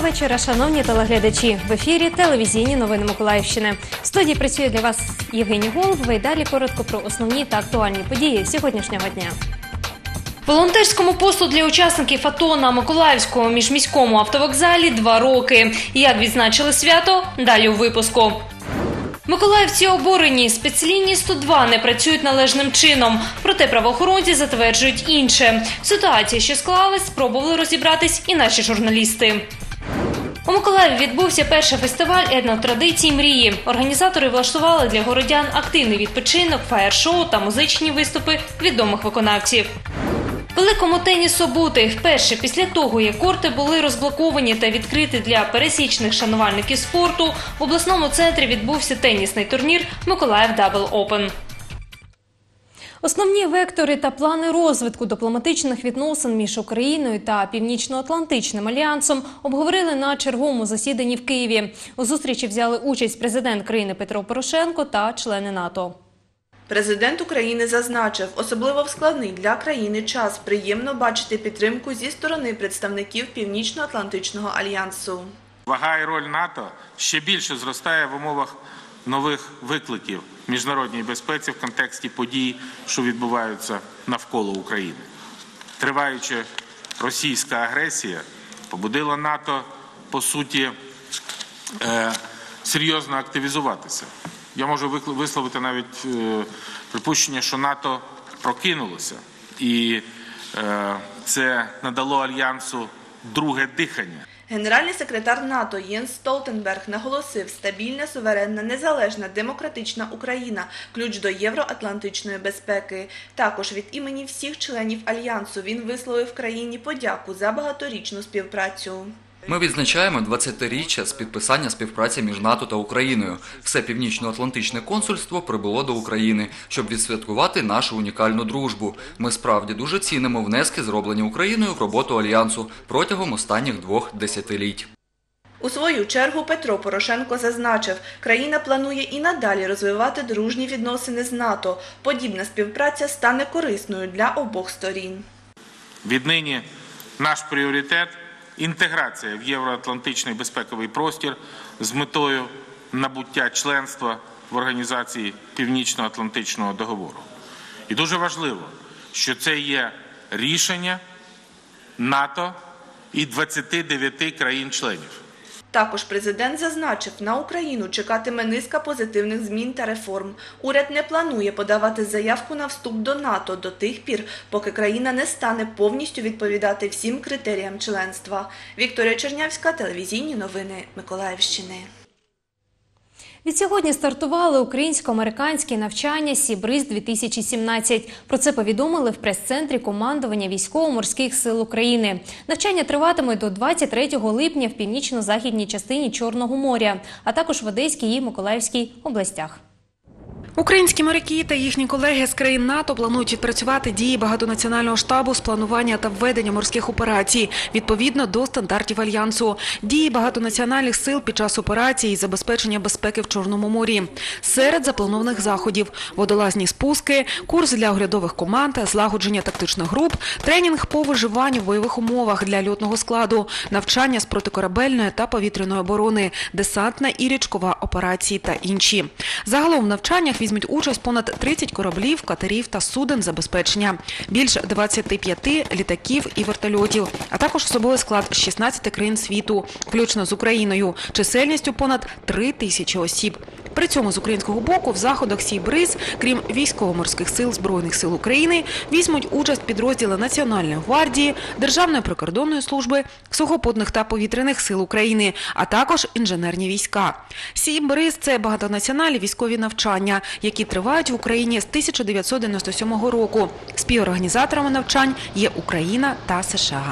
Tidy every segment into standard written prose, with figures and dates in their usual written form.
вечора, шановні телеглядачі. В ефірі телевізійні новини Миколаївщини. В студії працює для вас Євгенія Голубова і далі коротко про основні та актуальні події сьогоднішнього дня. Волонтерському посту для учасників АТО на Миколаївському міжміському автовокзалі 2 роки. Як відзначили свято? Далі у випуску. Миколаївці обурені. Спецлінії 102 не працюють належним чином. Проте правоохоронці затверджують інше. В ситуації, що склалась, спробували розібратись і наші журналісти. У Миколаєві відбувся перший фестиваль етнотрадицій «Мрії». Організатори влаштували для городян активний відпочинок, фаєр-шоу та музичні виступи відомих виконавців. Великому тенісу бути. Вперше після того, як корти були розблоковані та відкриті для пересічних шанувальників спорту, в обласному центрі відбувся тенісний турнір «Миколаїв Дабл Опен». Основні вектори та плани розвитку дипломатичних відносин між Україною та Північно-Атлантичним альянсом обговорили на черговому засіданні в Києві. У зустрічі взяли участь президент країни Петро Порошенко та члени НАТО. Президент України зазначив, особливо в складний для країни час приємно бачити підтримку зі сторони представників Північно-Атлантичного альянсу. Вага і роль НАТО ще більше зростає в умовах нових викликів міжнародній безпеці в контексті подій, що відбуваються навколо України. Триваюча російська агресія побудила НАТО, по суті, серйозно активізуватися. Я можу висловити навіть припущення, що НАТО прокинулося, і це надало Альянсу друге дихання. Генеральний секретар НАТО Єнс Столтенберг наголосив, стабільна, суверенна, незалежна, демократична Україна – ключ до євроатлантичної безпеки. Також від імені всіх членів Альянсу він висловив країні подяку за багаторічну співпрацю. Ми відзначаємо 20-річчя з підписання співпраці між НАТО та Україною. Все Північно-Атлантичне консульство прибуло до України, щоб відсвяткувати нашу унікальну дружбу. Ми справді дуже цінимо внески, зроблені Україною в роботу Альянсу протягом останніх 2 десятиліть. У свою чергу Петро Порошенко зазначив, країна планує і надалі розвивати дружні відносини з НАТО. Подібна співпраця стане корисною для обох сторін. Віднині наш пріоритет – інтеграція в євроатлантичний безпековий простір з метою набуття членства в Організації Північно-Атлантичного договору. І дуже важливо, що це є рішення НАТО і 29 країн-членів. Також президент зазначив, на Україну чекатиме низка позитивних змін та реформ. Уряд не планує подавати заявку на вступ до НАТО до тих пір, поки країна не стане повністю відповідати всім критеріям членства. Вікторія Чернявська, телевізійні новини Миколаївщини. Відсьогодні стартували українсько-американські навчання «Сібриз-2017». Про це повідомили в прес-центрі командування Військово-морських сил України. Навчання триватимуть до 23 липня в північно-західній частині Чорного моря, а також в Одеській і Миколаївській областях. Українські моряки та їхні колеги з країн НАТО планують відпрацювати дії багатонаціонального штабу з планування та введення морських операцій відповідно до стандартів Альянсу. Дії багатонаціональних сил під час операції і забезпечення безпеки в Чорному морі. Серед запланованих заходів – водолазні спуски, курс для оглядових команд, злагодження тактичних груп, тренінг по виживанню в бойових умовах для льотного складу, навчання з протикорабельної та повітряної оборони, десантна і річкова операції та інші. Загалом в навчаннях візьмуть участь понад 30 кораблів, катерів та суден забезпечення, більш 25 літаків і вертольотів, а також особовий склад з 16 країн світу, включно з Україною, чисельністю понад 3000 осіб. При цьому з українського боку в заходах «Сібриз», крім Військово-морських сил Збройних сил України, візьмуть участь підрозділи Національної гвардії, Державної прикордонної служби, сухопутних та повітряних сил України, а також інженерні війська. «Сібриз» – це багатонаціональні військові навчання, які тривають в Україні з 1997 року. Співорганізаторами навчань є Україна та США.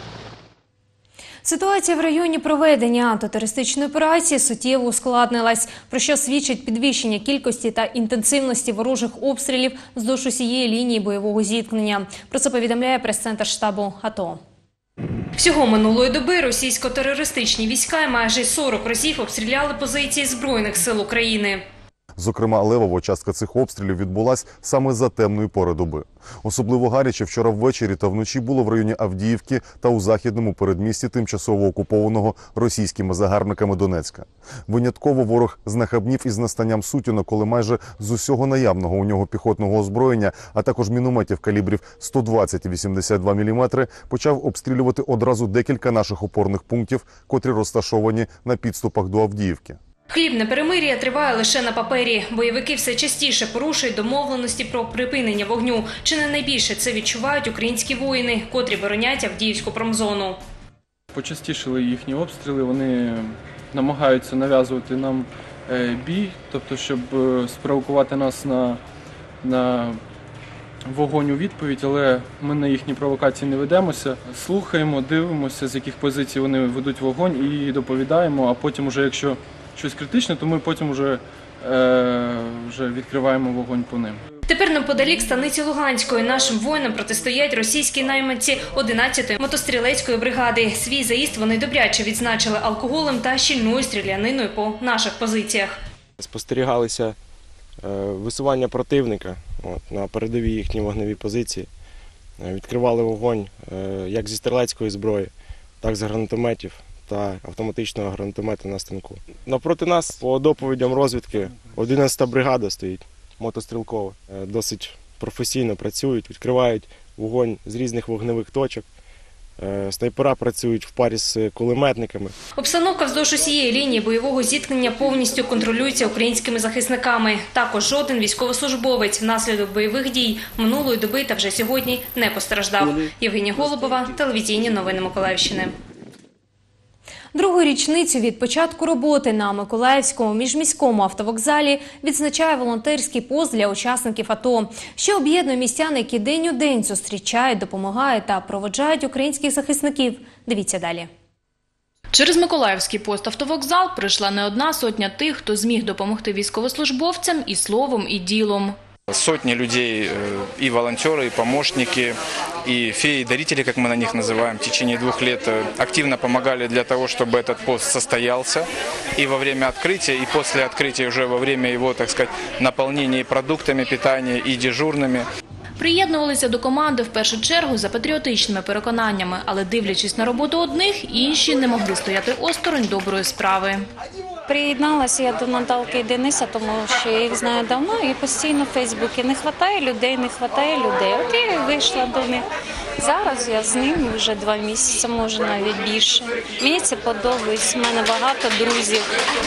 Ситуація в районі проведення антитерористичної операції суттєво ускладнилась, про що свідчить підвищення кількості та інтенсивності ворожих обстрілів вздовж усієї лінії бойового зіткнення. Про це повідомляє прес-центр штабу АТО. Всього минулої доби російсько-терористичні війська майже 40 разів обстріляли позиції Збройних сил України. Зокрема, левова частка цих обстрілів відбулась саме за темної пори доби. Особливо гаряче вчора ввечері та вночі було в районі Авдіївки та у західному передмісті тимчасово окупованого російськими загарбниками Донецька. Винятково ворог знахабнів із настанням Сутінок, коли майже з усього наявного у нього піхотного озброєння, а також мінометів калібрів 120 і 82 мм, почав обстрілювати одразу декілька наших опорних пунктів, котрі розташовані на підступах до Авдіївки. Хлібне перемир'я триває лише на папері. Бойовики все частіше порушують домовленості про припинення вогню. Чи не найбільше це відчувають українські воїни, котрі боронять Авдіївську промзону. Почастішили їхні обстріли, вони намагаються нав'язувати нам бій, тобто щоб спровокувати нас на вогонь у відповідь, але ми на їхні провокації не ведемося. Слухаємо, дивимося, з яких позицій вони ведуть вогонь і доповідаємо, а потім уже, якщо щось критичне, то ми потім вже відкриваємо вогонь по ним. Тепер неподалік станиці Луганської нашим воїнам протистоять російські найманці 11-ї мотострілецької бригади. Свій заїзд вони добряче відзначили алкоголем та щільною стріляниною по наших позиціях. Спостерігалися висування противника на передовій їхній вогневій позиції. Відкривали вогонь як зі стрілецької зброї, так і з гранатометів та автоматичного гранатомета на станку. Навпроти нас, по доповідям розвідки, 11-та бригада стоїть, мотострілкова. Досить професійно працюють, відкривають вогонь з різних вогневих точок. Снайпера працюють в парі з кулеметниками. Обстановка вздовж усієї лінії бойового зіткнення повністю контролюється українськими захисниками. Також жоден військовослужбовець внаслідок бойових дій минулої доби та вже сьогодні не постраждав. Євгенія Голубова, телевізійні новини Миколаївщини. Другу річницю від початку роботи на Миколаївському міжміському автовокзалі відзначає волонтерський пост для учасників АТО, що об'єднує містян, які день у день зустрічають, допомагають та проводжають українських захисників. Дивіться далі. Через Миколаївський пост-автовокзал прийшла не одна сотня тих, хто зміг допомогти військовослужбовцям і словом, і ділом. Сотни людей, и волонтеры, и помощники, и феи-дарители, как мы на них называем, в течение 2 лет активно помогали для того, чтобы этот пост состоялся. И во время открытия, и после открытия, уже во время его, так сказать, наполнения продуктами питания и дежурными. Приєднувалися до команди в першу чергу за патріотичними переконаннями, але дивлячись на роботу одних, інші не могли стояти осторонь доброї справи. Приєдналася я до Наталки і Дениса, тому що я їх знаю давно і постійно в Фейсбуці. Не вистачає людей, не вистачає людей. От я і вийшла до них. Зараз я з ними вже 2 місяці, може навіть більше. Мені це подобається, в мене багато друзів.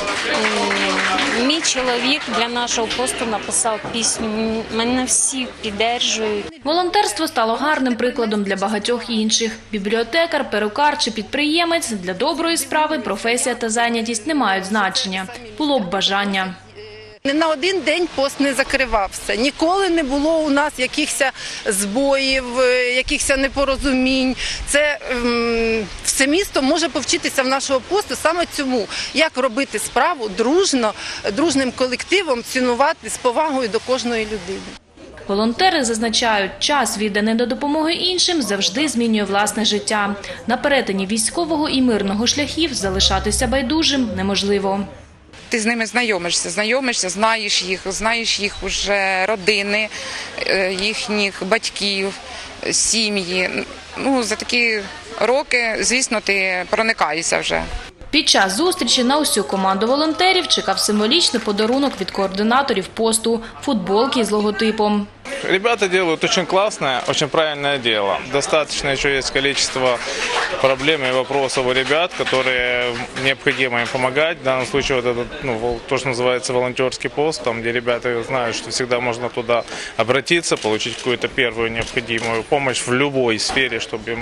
Мій чоловік для нашого посту написав пісню, мене всі підтримують. Волонтерство стало гарним прикладом для багатьох інших. Бібліотекар, перукар чи підприємець – для доброї справи професія та зайнятість не мають значення. Було б бажання. Не на один день пост не закривався. Ніколи не було у нас якихось збоїв, якихось непорозумінь. Це все місто може повчитися в нашого посту саме цьому. Як робити справу дружно, дружним колективом, цінувати з повагою до кожної людини. Волонтери зазначають, час, відданий до допомоги іншим, завжди змінює власне життя. На перетині військового і мирного шляхів залишатися байдужим неможливо. Ти з ними знайомишся, знаєш їх уже родини, їхніх батьків, сім'ї. За такі роки, звісно, ти проникаєшся вже. Під час зустрічі на усю команду волонтерів чекав символічний подарунок від координаторів посту – футболки з логотипом. Ребята делают очень классное, очень правильное дело. Достаточно еще есть количество проблем и вопросов у ребят, которые необходимо им помогать. В данном случае вот этот, то, что называется волонтерский пост, там, где ребята знают, что всегда можно туда обратиться, получить какую-то первую необходимую помощь в любой сфере,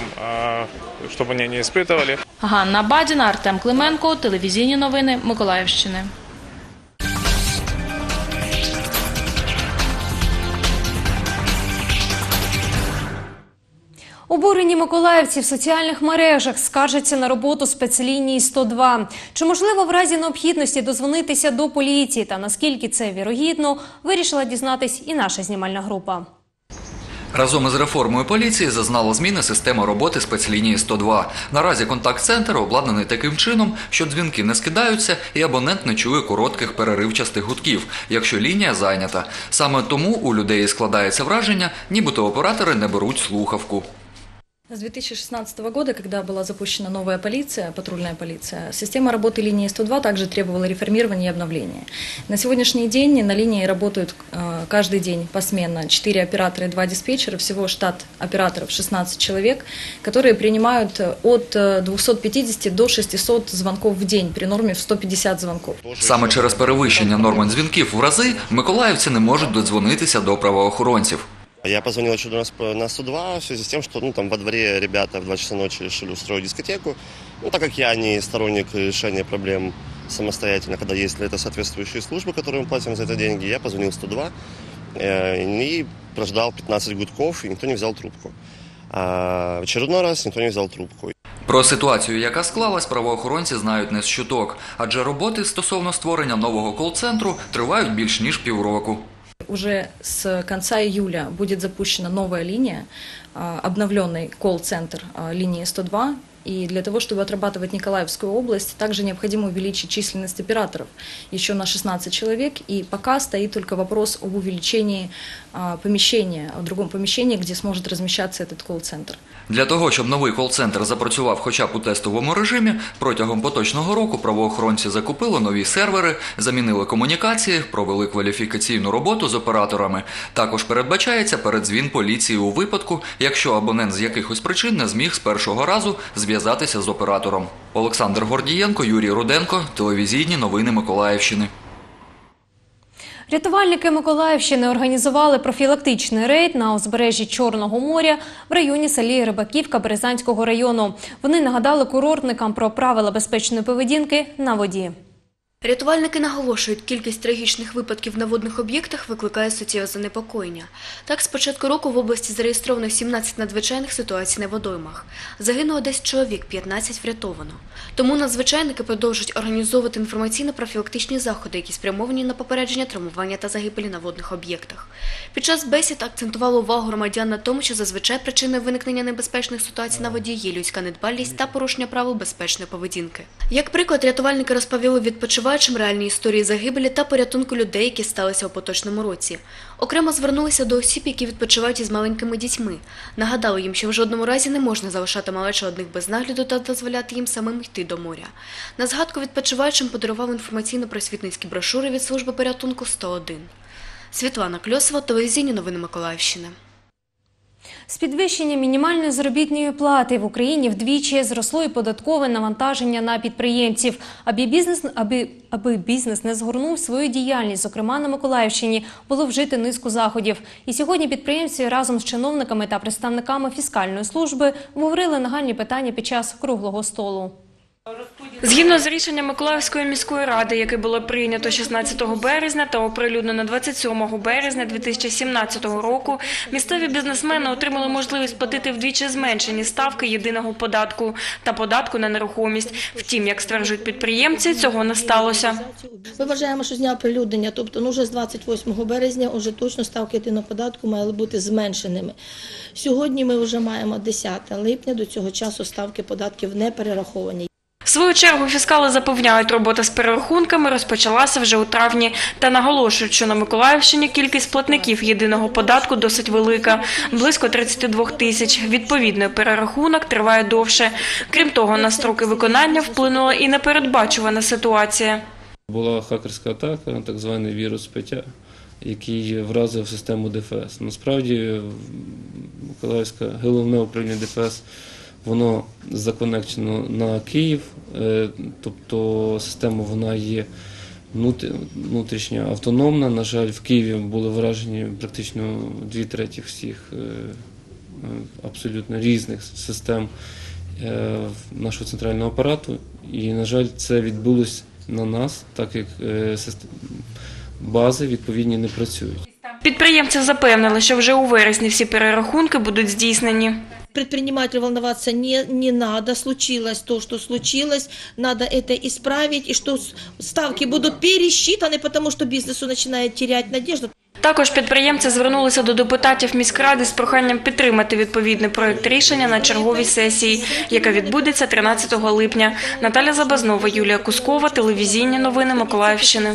чтобы они не испытывали. Ганна Бадіна, Артем Клименко, телевізійні новини Миколаївщини. Обурені миколаївці в соціальних мережах скаржаться на роботу спецлінії 102. Чи можливо в разі необхідності дозвонитися до поліції та наскільки це вірогідно, вирішила дізнатись і наша знімальна група. Разом із реформою поліції зазнала зміни система роботи спецлінії 102. Наразі контакт-центр обладнаний таким чином, що дзвінки не скидаються і абонент не чує коротких переривчастих гудків, якщо лінія зайнята. Саме тому у людей складається враження, нібито оператори не беруть слухавку. С 2016 года, когда была запущена новая полиция, патрульная полиция, система работы линии 102 также требовала реформирования и обновления. На сегодняшний день на линии работают каждый день посменно 4 оператора и 2 диспетчера, всего штат операторов 16 человек, которые принимают от 250 до 600 звонков в день при норме в 150 звонков. Саме через перевищення норми дзвінків в рази миколаївці не можуть додзвонитися до правоохоронців. Я позвонил еще на 102 в связи с тем, что там во дворе ребята в 2 часа ночи решили устроить дискотеку. Так как я не сторонник решения проблем самостоятельно, когда есть для этого соответствующие службы, которым мы платим за это деньги, я позвонил в 102 и прождал 15 гудков, и никто не взял трубку. А в очередной раз никто не взял трубку. Про ситуацію, яка склалась, правоохоронці знають не з чуток, адже роботи стосовно створення нового кол-центру тривають більш ніж півроку. Уже с конца июля будет запущена новая линия, обновленный колл-центр линии 102. И для того, чтобы отрабатывать Николаевскую область, также необходимо увеличить численность операторов еще на 16 человек. И пока стоит только вопрос об увеличении помещения, о другом помещении, где сможет размещаться этот колл-центр. Для того, щоб новий кол-центр запрацював хоча б у тестовому режимі, протягом поточного року правоохоронці закупили нові сервери, замінили комунікації, провели кваліфікаційну роботу з операторами. Також передбачається передзвін поліції у випадку, якщо абонент з якихось причин не зміг з першого разу зв'язатися з оператором. Олександр Гордієнко, Юрій Руденко, телевізійні новини Миколаївщини. Рятувальники Миколаївщини організували профілактичний рейд на узбережжі Чорного моря в районі селі Рибаківка Березанського району. Вони нагадали курортникам про правила безпечної поведінки на воді. Рятувальники наголошують, кількість трагічних випадків на водних об'єктах викликає суттєве занепокоєння. Так, з початку року в області зареєстровано 17 надзвичайних ситуацій на водоймах. Загинуло 10 чоловік, 15 врятовано. Тому надзвичайники продовжують організовувати інформаційно-профілактичні заходи, які спрямовані на попередження травмування та загибелі на водних об'єктах. Під час бесід акцентували увагу громадян на тому, що зазвичай причиною виникнення небезпечних ситуацій на воді є людська недбалість та порушення правил безпечної поведінки. Як приклад, рятувальники розповіли відпочивальникам реальні історії загибелі та порятунку людей, які сталися у поточному році. Окремо звернулися до осіб, які відпочивають із маленькими дітьми. Нагадали їм, що в жодному разі не можна залишати малечу одних без нагляду та дозволяти їм самим йти до моря. На згадку відпочиваючим подарував інформаційно-просвітницькі брошури від служби порятунку 101. Світлана Кльосова, телевізійні новини Миколаївщини. З підвищенням мінімальної заробітної плати в Україні вдвічі зросло і податкове навантаження на підприємців. Аби бізнес не згорнув свою діяльність, зокрема на Миколаївщині, було вжито низку заходів. І сьогодні підприємці разом з чиновниками та представниками фіскальної служби обговорили нагальні питання під час круглого столу. Згідно з рішенням Миколаївської міської ради, яке було прийнято 16 березня та оприлюднено 27 березня 2017 року, місцеві бізнесмени отримали можливість платити вдвічі зменшені ставки єдиного податку та податку на нерухомість. Втім, як стверджують підприємці, цього не сталося. Ми вважаємо, що з дня оприлюднення, тобто вже з 28 березня, вже точно ставки єдиного податку мали бути зменшеними. Сьогодні ми вже маємо 10 липня, до цього часу ставки податків не перераховані. В свою чергу фіскали запевняють, робота з перерахунками розпочалася вже у травні та наголошують, що на Миколаївщині кількість платників єдиного податку досить велика – близько 32 тисяч. Відповідно, перерахунок триває довше. Крім того, на строки виконання вплинула і непередбачувана ситуація. Була хакерська атака, так званий вірус ПТЯ, який вразив систему ДФС. Насправді, Миколаївське головне управління ДФС воно законекчено на Київ, тобто система вона є внутрішньо автономна. На жаль, в Києві були вражені практично 2/3 всіх абсолютно різних систем нашого центрального апарату. І, на жаль, це відбулося на нас, так як бази відповідні не працюють. Підприємці запевнили, що вже у вересні всі перерахунки будуть здійснені. Предпринимателю волноваться не надо, случилось то, что случилось, надо это исправить, и что ставки будут пересчитаны, потому что бизнесу начинает терять надежду. Також підприємці звернулися до депутатів міськради з проханням підтримати відповідний проєкт рішення на черговій сесії, яка відбудеться 13 липня. Наталя Забазнова, Юлія Кускова, телевізійні новини Миколаївщини.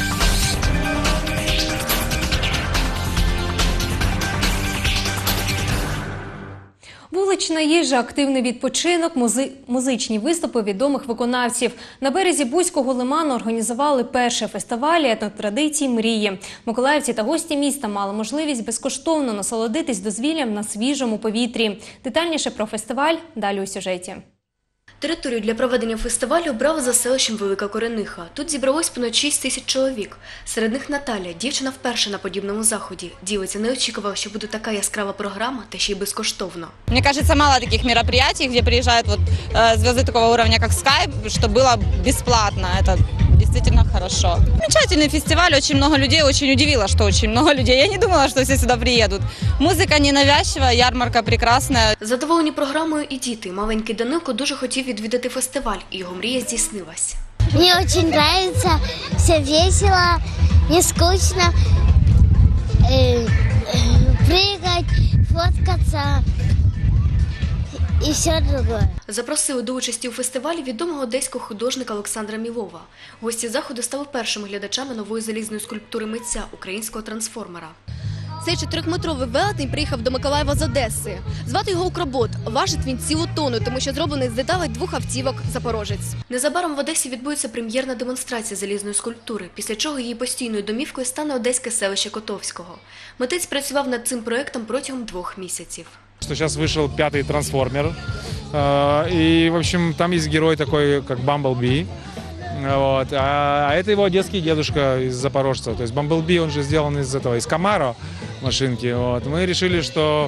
Вулична їжа, активний відпочинок, музичні виступи відомих виконавців. На березі Буського лиману організували перший фестиваль етнотрадицій «Мрії». Миколаївці та гості міста мали можливість безкоштовно насолодитись дозвіллям на свіжому повітрі. Детальніше про фестиваль далі у сюжеті. Територію для проведення фестивалю обрали за селищем Велика Корениха. Тут зібралось понад 6 тисяч чоловік. Серед них Наталя, дівчина вперше на подібному заході. Ділиться, не очікувала, що буде така яскрава програма, та ще й безкоштовно. Мне кажется, мало таких мероприятий, где приезжают звезды такого уровня, как Sky, что было бесплатно. Это действительно хорошо. Замечательный фестиваль, очень много людей, очень удивило, что очень много людей. Я не думала, что все сюда приедут. Музыка ненавязчивая, ярмарка прекрасная. Задоволені програмою і діти. Маленький Данилко дуже хотів відвідати фестиваль, і його мрія здійснилась. Мне очень нравится, все весело, не скучно, прыгать, фоткаться і все другое. Запросили до участі у фестивалі відомого одеського художника Олександра Мілова. Гості заходу стали першими глядачами нової залізної скульптури митця, українського трансформера. Цей 4-метровий велетень приїхав до Миколаєва з Одеси. Звати його Укробот. Важить він цілу тонну, тому що зроблений з деталей 2 автівок «Запорожець». Незабаром в Одесі відбудеться прем'єрна демонстрація залізної скульптури, після чого її постійною домівкою стане одеське селище Котовського. Митець працював над цим проєктом протягом 2 місяців. Сейчас вышел 5-й трансформер, и, в общем, там есть герой такой, как Бамблби, вот. А это его одесский дедушка из Запорожца, то есть Бамблби, он же сделан из Камаро машинки, вот. Мы решили, что,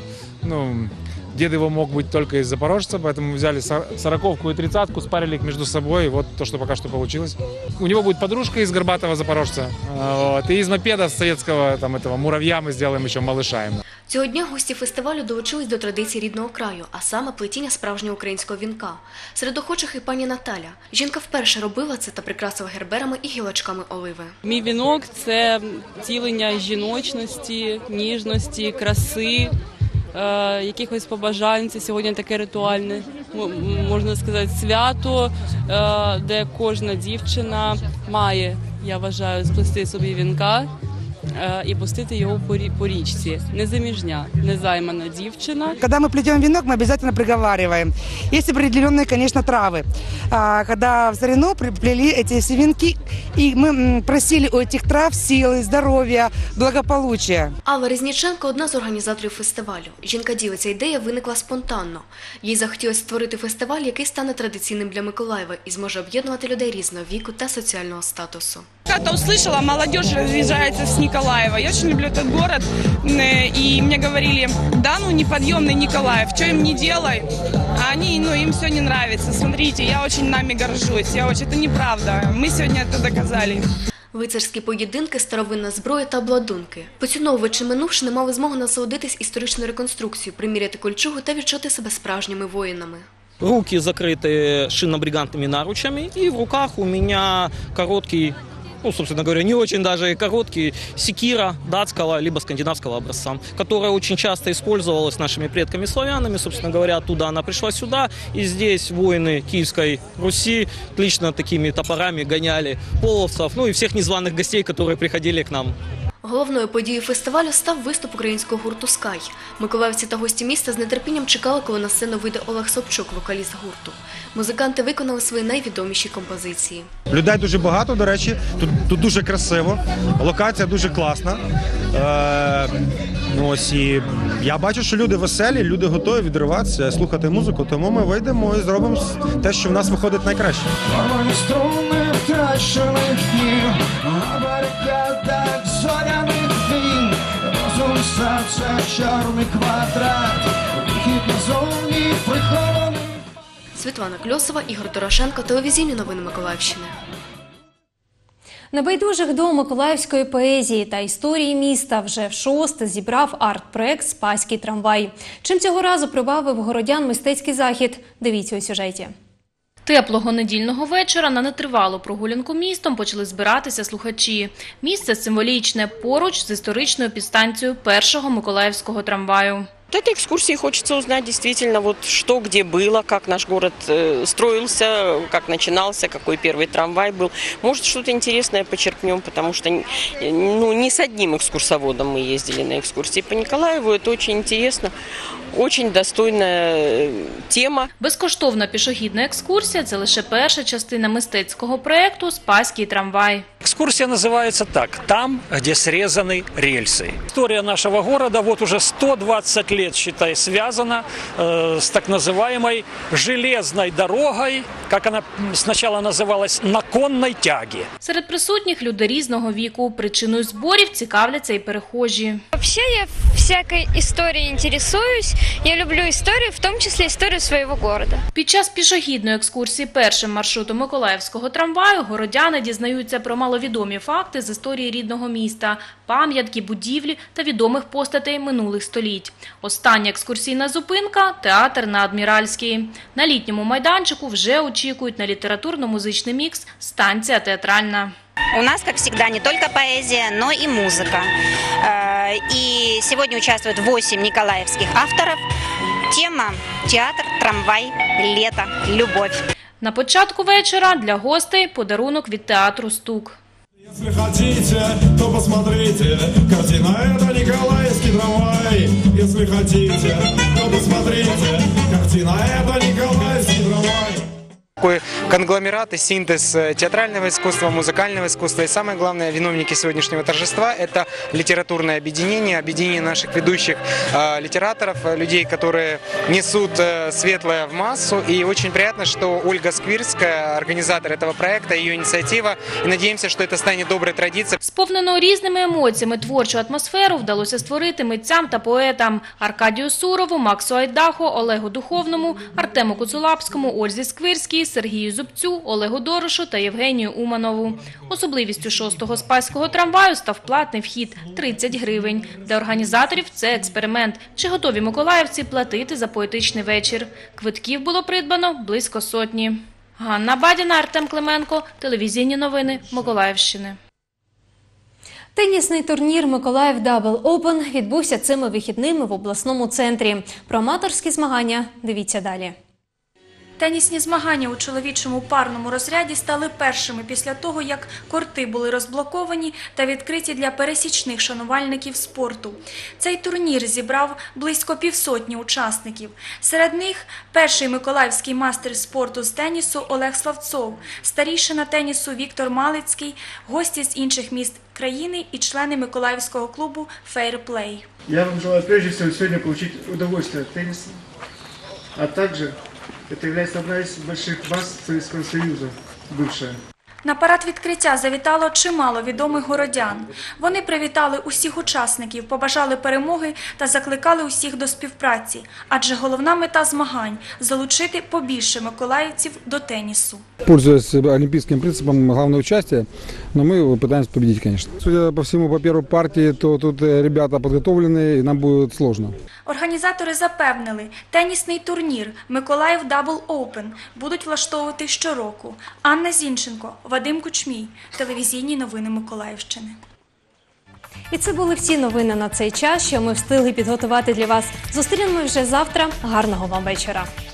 дед его мог быть только из Запорожца, поэтому мы взяли 40-ку и 30-ку, спарили их между собой, и вот то, что пока что получилось. У него будет подружка из горбатого Запорожца, вот. И из мопеда советского, этого муравья мы сделаем еще малыша. Цього дня гості фестивалю долучились до традицій рідного краю, а саме плетіння справжнього українського вінка. Серед охочих і пані Наталя. Жінка вперше робила це та прикрасила герберами і гілочками оливи. Мій вінок – це втілення жіночності, ніжності, краси, якихось побажань. Це сьогодні таке ритуальне, можна сказати, свято, де кожна дівчина має, я вважаю, сплести собі вінка и пустить его по речке. Незамежня, незаймана девчина. Когда мы плетем венок, мы обязательно приговариваем. Есть определенные, конечно, травы. Когда в старину плели эти все венки, и мы просили у этих трав силы, здоровья, благополучия. Алла Різніченко – одна з організаторів фестивалю. Жінка ділиться, ідея виникла спонтанно. Їй захотілося створити фестиваль, який стане традиційним для Миколаєва і зможе об'єднувати людей різного віку та соціального статусу. Как-то услышала, молодежь разъезжается с Николаева. Я очень люблю этот город. И мне говорили, да, неподъемный Николаев, что им не делай. А они, им все не нравится. Смотрите, я очень нами горжусь. Это неправда. Мы сегодня это доказали. Лицарські поєдинки, старовинна зброя та обладунки. Поціновувачі минувши не мали змогу насолодитись історичною реконструкцією, приміряти кольчугу та відчути себе справжніми воїнами. Руки закрыты шинно-бригантными наручами, и в руках у меня короткий, собственно говоря, не очень даже короткий, секира датского либо скандинавского образца, которая очень часто использовалась нашими предками-славянами. Собственно говоря, оттуда она пришла сюда, и здесь воины Киевской Руси лично такими топорами гоняли половцев, и всех незваных гостей, которые приходили к нам. Головною подією фестивалю став виступ українського гурту «Скай». Миколаївці та гості міста з нетерпінням чекали, коли на сцену вийде Олег Собчук, вокаліст гурту. Музиканти виконали свої найвідоміші композиції. Людей дуже багато, до речі, тут дуже красиво, локація дуже класна. І я бачу, що люди веселі, люди готові відриватися, слухати музику, тому ми вийдемо і зробимо те, що в нас виходить найкраще. Світлана Кльосова, Ігор Дорошенко, телевізійні новини Миколаївщини. Небайдужих до миколаївської поезії та історії міста вже вшосте зібрав арт-проект «Спаський трамвай». Чим цього разу прибавив городян мистецький захід? Дивіться у сюжеті. Теплого недільного вечора на нетривалу прогулянку містом почали збиратися слухачі. Місце символічне, поруч з історичною підстанцією першого миколаївського трамваю. От этой экскурсии хочется узнать действительно, вот что где было, как наш город строился, как начинался, какой первый трамвай был. Может, что-то интересное почерпнем, потому что не с одним экскурсоводом мы ездили на экскурсии по Николаеву. Это очень интересно, очень достойная тема. Безкоштовна пішохідна екскурсія – це лише перша частина мистецького проєкту «Спаський трамвай». Экскурсия называется так «Там, где срезаны рельсы». История нашего города вот уже 120 лет, считай, связана с так называемой железной дорогой, как она сначала называлась, на конной тяге. Серед присутніх люди різного віку. Причиною зборів цікавляться і перехожі. Вообще я всякой историей интересуюсь. Я люблю историю, в том числе историю своего города. Під час пішохідної екскурсії першим маршрутом миколаївського трамваю городяни дізнаються про маловідомі факти з історії рідного міста, пам'ятки, будівлі та відомих постатей минулих століть. Остання екскурсійна зупинка – театр на Адміральській. На літньому майданчику вже очікують на літературно-музичний мікс «Станція театральна». У нас, как всегда, не только поэзия, но и музыка. И сегодня участвуют 8 николаевских авторов. Тема «Театр, трамвай, лето, любовь». На початку вечора для гостей подарунок від театру «Стук». Если хотите, то посмотрите, картина это Николаевский трамвай. Если хотите, то посмотрите, картина это Николаевский трамвай. Такой конгломерат и синтез театрального искусства, музыкального искусства. И самое главное, виновники сегодняшнего торжества – это литературное объединение, объединение наших ведущих литераторов, людей, которые несут светлое в массу. И очень приятно, что Ольга Сквирская, организатор этого проекта, ее инициатива. И надеемся, что это станет доброй традицией. Сповнену різними емоціями творчу атмосферу вдалося створити митцям та поетам Аркадію Сурову, Максу Айдахо, Олегу Духовному, Артему Куцулапському, Ользі Сквирській, Сергію Зубцю, Олегу Дорошу та Євгенію Уманову. Особливістю 6-го спаського трамваю став платний вхід – 30 гривень. Для організаторів це експеримент. Чи готові миколаївці платити за поетичний вечір? Квитків було придбано близько 100. Ганна Бадіна, Артем Клименко. Телевізійні новини Миколаївщини. Тенісний турнір «Миколаїв Дабл Опен» відбувся цими вихідними в обласному центрі. Про аматорські змагання дивіться далі. Тенісні змагання у чоловічому парному розряді стали першими після того, як корти були розблоковані та відкриті для пересічних шанувальників спорту. Цей турнір зібрав близько 500 учасників. Серед них перший миколаївський мастер спорту з тенісу Олег Славцов, старійшина тенісу Віктор Малицький, гості з інших міст країни і члени миколаївського клубу «Фейрплей». Я вам желаю прежде всего сегодня получить удовольствие от тенниса, а также это является одна из больших баз Советского Союза, бывшая. На парад відкриття завітало чимало відомих городян. Вони привітали усіх учасників, побажали перемоги та закликали усіх до співпраці. Адже головна мета змагань – залучити побільше миколаївців до тенісу. Пользуясь олимпийским принципом главное участие, но мы пытаемся победить, конечно. Судя по всему, по первой партии, то тут ребята подготовленные, и нам будет сложно. Організатори запевнили, тенісний турнір «Миколаїв Дабл Опен» будуть влаштовувати щороку. Анна Зінченко, Вадим Кучмій. Телевізійні новини Миколаївщини. І це були всі новини на цей час, що ми встигли підготувати для вас. Зустрінемось вже завтра. Гарного вам вечора.